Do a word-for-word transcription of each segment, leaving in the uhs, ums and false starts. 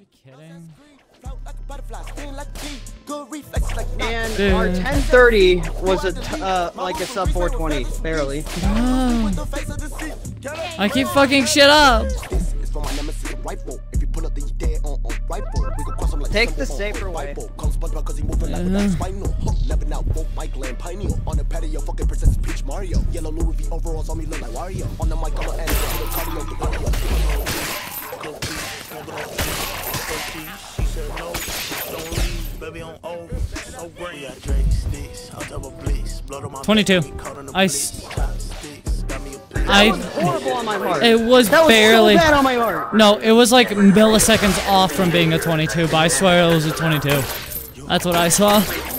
kidding? And Dude. our ten thirty was a t uh, like a sub four twenty, barely. No. I keep fucking shit up. Take the safer way. twenty-two. I. S I. Horrible on my heart. It was that was barely. so bad on my heart. No, it was like milliseconds off from being a twenty-two, but I swear it was a twenty-two. That's what I saw.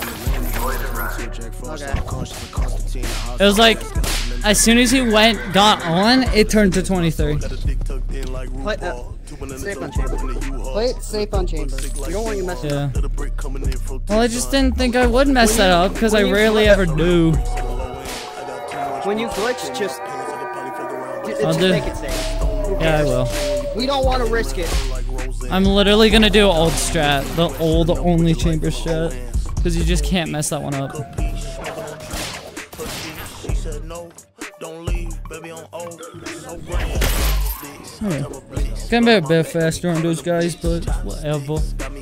Okay. It was like, as soon as he went, got on, it turned to twenty-three. Play, uh, safe on chamber. Play it safe on chamber. You don't want you messing Yeah. up. Well, I just didn't think I would mess that up, because I rarely ever do. When you glitch, just, just I'll do. make it safe. Yeah, I will. We don't want to risk it. I'm literally gonna do old strat, the old only chamber strat, because you just can't mess that one up. Alright. Gonna be a bit faster on those guys, but whatever.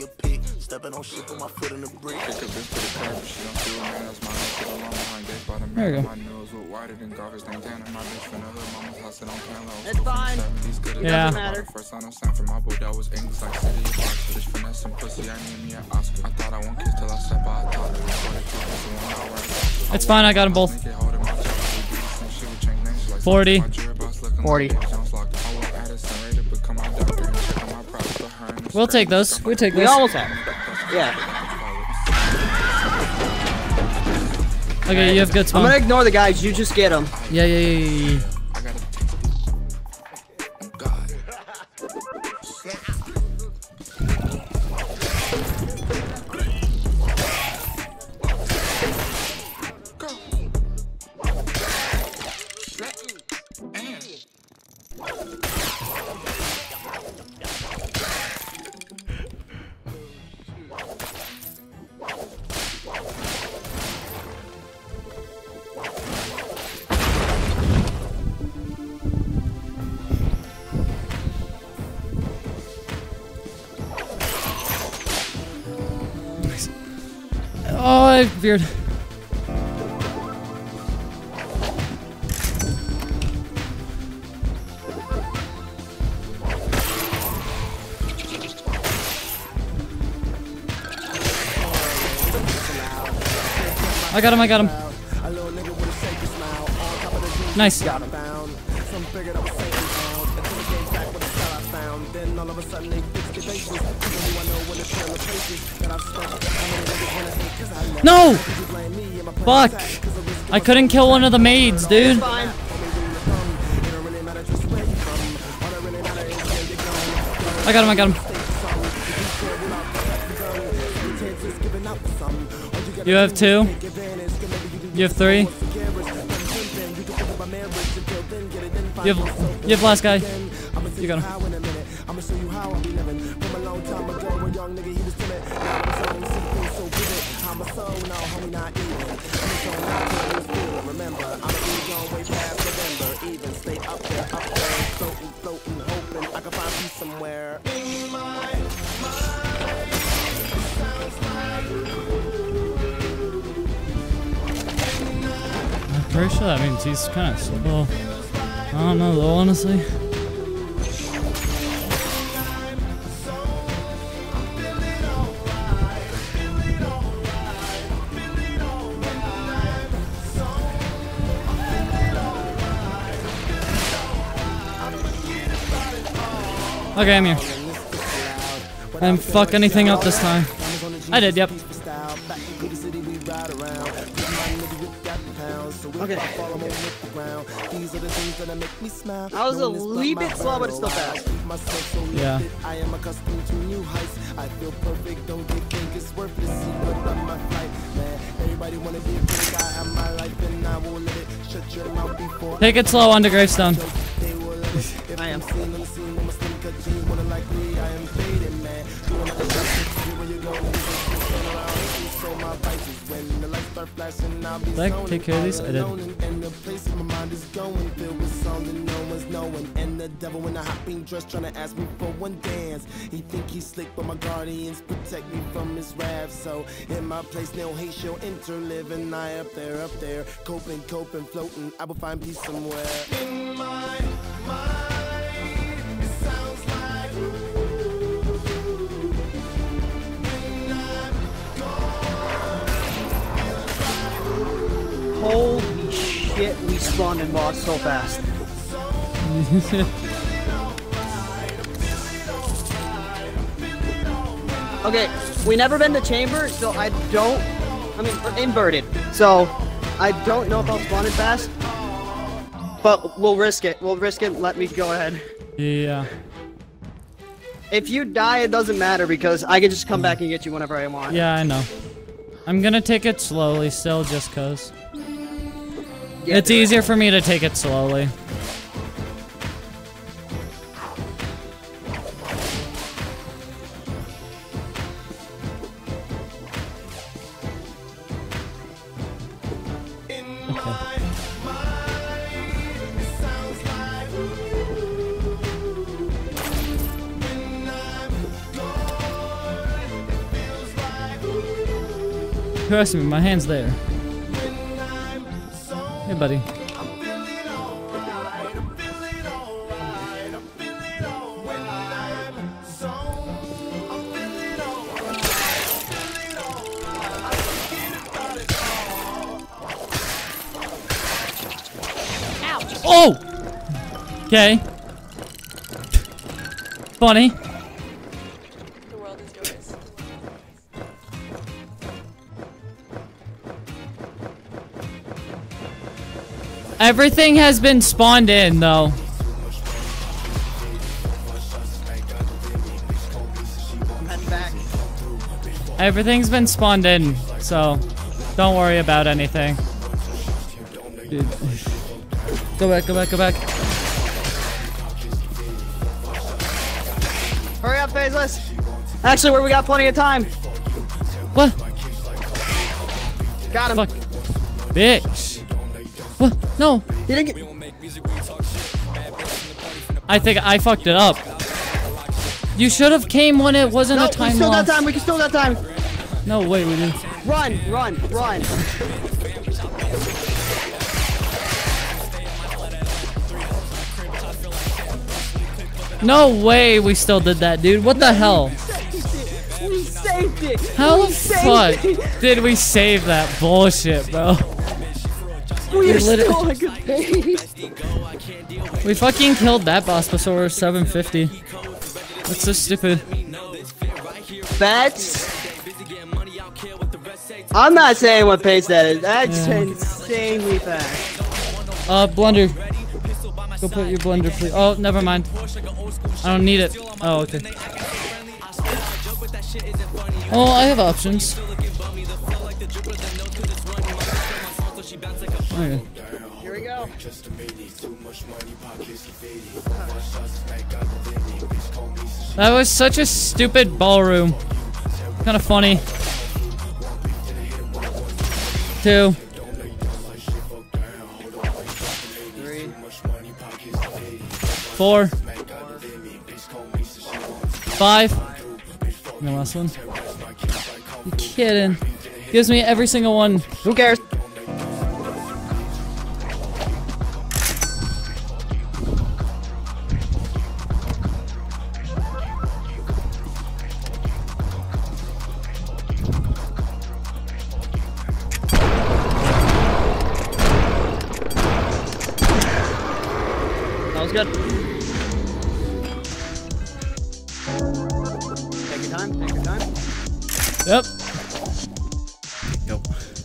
There we go. It's fine. Yeah. Doesn't matter. It's fine, I got them both. forty. forty. We'll take those. We'll take We those. almost have. Yeah. Okay, you have good I'm spawn. gonna ignore the guys. You just get them. Yeah, yeah, yeah, yeah, yeah. Oh, I veered. I got him, I got him. Nice. No! Fuck! I couldn't kill one of the maids, dude. Fine. I got him, I got him. You have two? You have three? You have, you have last guy. You got him. I'm pretty sure that means he's kind of slow. I don't know though, honestly. Okay, I'm here. I didn't fuck anything up this time. I did, yep. Okay. I was a wee bit slow, but it's still fast. Yeah. I am accustomed to new heights. I feel perfect, don't they think it's worthless? See what on my flight, man. Everybody wanna be a big guy. I'm my life and I will let it shut your mouth before. Take it slow under gravestone. I am. I am fading, man. splashing, I'll be Did I take care of these? I did. And the place my mind is going, filled with songs that no one's knowing. And the devil in a hot pink dress trying to ask me for one dance. He think he's slick, but my guardians protect me from his wrath. So in my place, no hate shall enter, living I up there, up there, coping, coping, floating. I will find peace somewhere. In my mind, it sounds like when I'm gone. Holy shit, we spawned in boss so fast. Okay, we never been to chamber, so I don't. I mean, we're inverted, so I don't know if I'll spawn it fast. But we'll risk it. We'll risk it. Let me go ahead. Yeah. If you die, it doesn't matter because I can just come back and get you whenever I want. Yeah, I know. I'm gonna take it slowly still, just cause. Yeah, It's easier for me to take it slowly. Trust me, my hand's there. Hey, buddy. Oh! Okay. Funny. The world is yours. Everything has been spawned in, though. I'm heading back. Everything's been spawned in, so don't worry about anything. Dude. Go back, go back, go back. Hurry up, Faceless. Actually, where we got plenty of time. What? Got him. Fuck. Bitch. What? No. He didn't get. I think I fucked it up. You should have came when it wasn't No, a time we still loss. got time. We can still got time. No, wait, we didn't. Run, run, run. No way we still did that, dude. What the hell? We saved it. How we the saved fuck it. did we save that bullshit, bro? We are We lit- still a good pace. We fucking killed that boss before we're seven fifty. That's so stupid. That's. I'm not saying what pace that is. That's Yeah. insanely fast. Uh, Blunder. Go put your Blunder, please. Oh, never mind. I don't need it. Oh, okay. Oh, I have options. Okay. Here we go. That was such a stupid ballroom. Kind of funny. Two. Three. Four. Five. And the last one. You kidding? Gives me every single one. Who cares? That was good. Take your time, take your time. Yep. Go.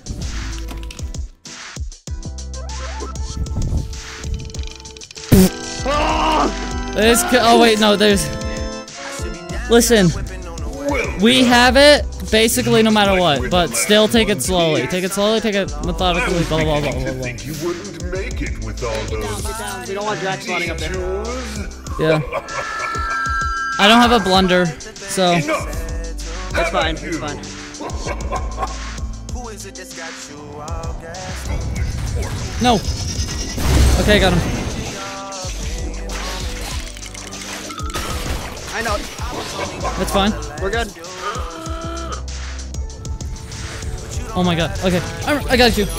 There's. Oh wait, no. There's. Listen. We have it basically no matter what, but still take it slowly. Take it slowly. Take it methodically. Blah blah blah blah blah. Think you wouldn't make it with all those Get down. We don't want Drax spawning up there. Yeah. I don't have a Blunder, so. Enough. That's fine. That's fine. No. Okay, got him. I know. That's fine. We're good. Oh my god. Okay. I, I got you.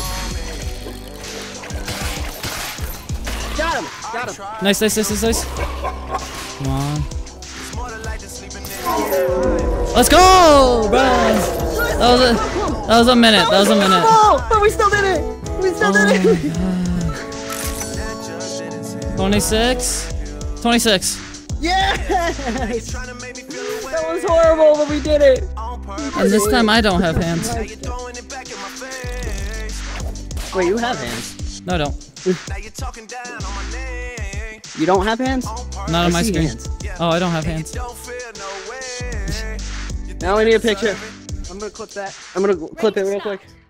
Got him. Got him. Nice, nice, nice, nice, nice. Come on. Let's go, bro. That was a, that was a minute. That was a minute. Oh, but we still did it. We still did it. twenty-six. twenty-six. Yes. That was horrible, but we did it. And this time I don't have hands. Wait, you have hands? No, I don't. You don't have hands? Not on my see screen. hands. Oh, I don't have hands. Now we need a picture. I'm gonna clip that. I'm gonna clip it real quick.